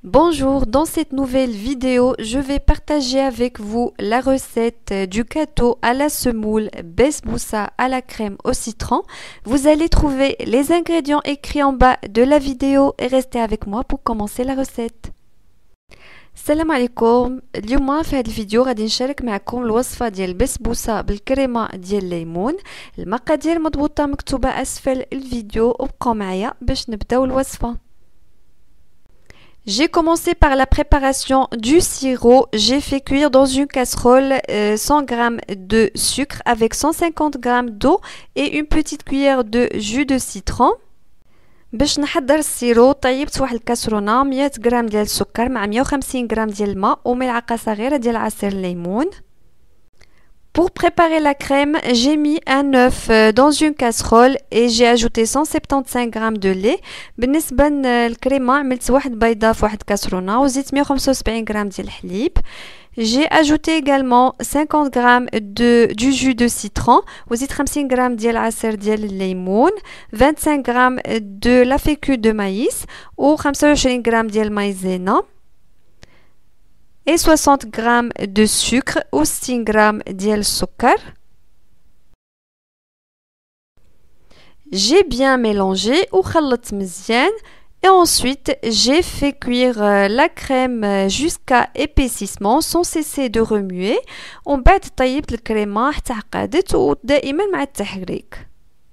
Bonjour, dans cette nouvelle vidéo, je vais partager avec vous la recette du gâteau à la semoule besboussa à la crème au citron. Vous allez trouver les ingrédients écrits en bas de la vidéo et restez avec moi pour commencer la recette. السلام عليكم. اليوم في هذه الفيديو غادي نشارك معكم الوصفه ديال البسبوسه بالكريمه ديال الليمون. المقادير مضبوطه مكتوبه اسفل الفيديو وبقوا معايا باش نبداو الوصفه. J'ai commencé par la préparation du sirop. J'ai fait cuire dans une casserole 100 g de sucre avec 150 g d'eau et une petite cuillère de jus de citron. باش نحضر السيرو طيبت واحد الكاسرونه 100 غرام ديال السكر مع 150 غرام ديال الماء وملعقه صغيره ديال عصير الليمون. Pour préparer la crème, j'ai mis un œuf dans une casserole et j'ai ajouté 175 g de lait. بالنسبة للكريمة عملت واحد بيضة في واحد كاسرونة وزيت 175 g ديال الحليب. J'ai ajouté également 50 g du jus de citron وزيت 50 g ديال عصير ديال الليمون 25 g de la fécule de maïs و 25 g ديال المايزينا et 60 g de sucre ou 6 g ديال السكر. J'ai bien mélangé ou خلطت مزيان et ensuite j'ai fait cuire la crème jusqu'à épaississement sans cesser de remuer. ومن بعد طيبت الكريمة حتى عقدت ودائما مع التحريك.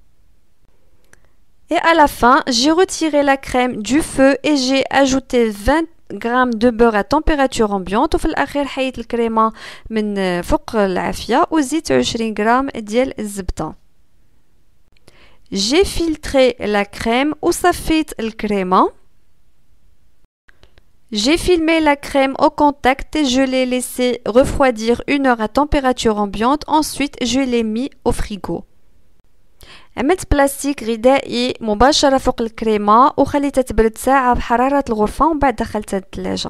Et à la fin, j'ai retiré la crème du feu et j'ai ajouté 20 g de beurre à température ambiante وفي الأخير حيت الكريمة من فوق العافية وزيت 20 g ديال الزبدة. J'ai filtré la crème وصفيت الكريمة. J'ai filmé la crème au contact et je l'ai laissé refroidir 1 heure à température ambiante. Ensuite, je l'ai mis au frigo. عملت بلاستيك غذائي مباشرة فوق الكريمة وخليتها تبرد ساعة بحرارة الغرفة ومن بعد دخلتها الثلاجة.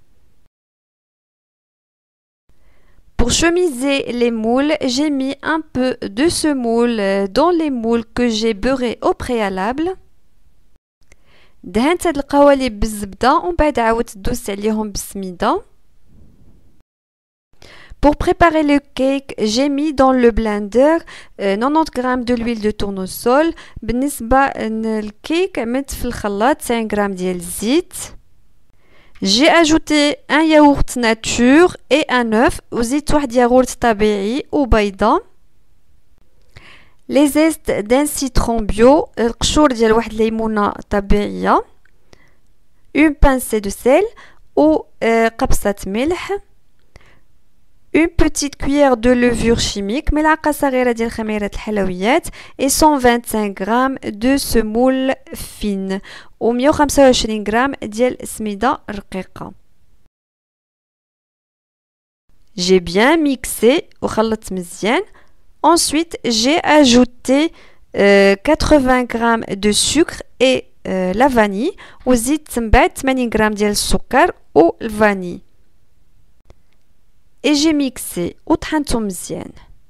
Pour chemiser les moules, j'ai mis un peu de semoule dans les moules que j'ai beurrés au préalable. دهنت هاد القوالب بالزبدة ومن بعد عاودت دوزت عليهم بالسميدة. Pour préparer le cake, j'ai mis dans le blender 90 g de l'huile de tournesol. بالنسبة للكيك عملت في الخلاط 5 g ديال الزيت. J'ai ajouté un yaourt nature et un œuf وزيت واحد ياغورت طبيعي وبيضة. Les zestes d'un citron bio, القشور ديال واحد الليمونة طبيعية. Une pincée de sel و قبصة ملح. Une petite cuillère de levure chimique, ملعقة صغيرة ديال خميرة الحلويات et 125 g de semoule fine و 125 g ديال السميدة رقيقة. J'ai bien mixé وخلطت مزيان. Ensuite, j'ai ajouté 80 g de sucre et la vanille وزيت من بعد 80 g ديال السكر والفاني. Et j'ai mixé وطحنتو مزيان.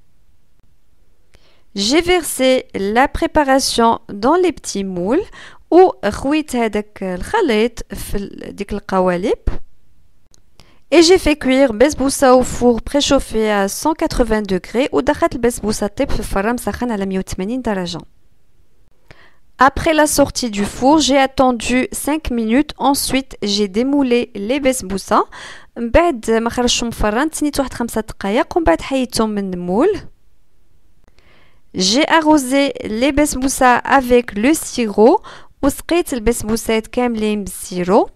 J'ai versé la préparation dans les petits moules وخويت هذاك الخليط في ديك القوالب. Et j'ai fait cuire بسبوسة au four préchauffé à 180 degrés ودخلت البسبوسة طيب في الفران مسخن على 180 درجة. Après la sortie du four, j'ai attendu 5 minutes. Ensuite, j'ai démoulé les besboussa. من بعد ما خرجتهم من الفران تسنيت واحد 5 دقائق ومن بعد حيدتهم من المول. J'ai arrosé les besboussa avec le sirop وسقيت البسبوسات كاملين بالسيرو.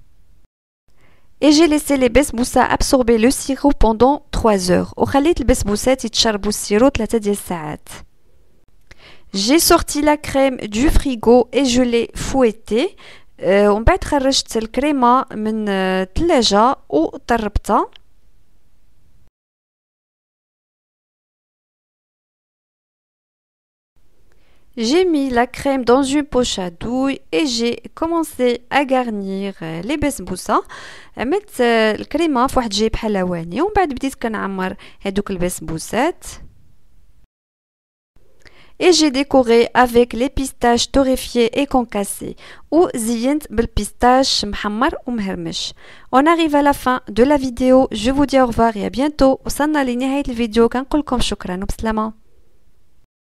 Et j'ai laissé les besboussa absorber le sirop pendant 3 heures. وخليت البسبوسات يتشربوا السيرو 3 ديال الساعات. J'ai sorti la crème du frigo et je l'ai fouettée. ومن بعد خرجت الكريمة من الثلاجة وطربتها. J'ai mis la crème dans une poche à douille et j'ai commencé à garnir les besboussa. عملت الكريمة في واحد جيب حلواني ومن بعد بديت كنعمر هادوك البسبوسات. et j'ai décoré avec les pistaches torréfiées et concassées وزينت بالبيستاش محمر ومهرمش. On arrive à la fin de la vidéo. Je vous dis au revoir et à bientôt. وصلنا لنهاية الفيديو. كنقول لكم شكرا وبسلامة.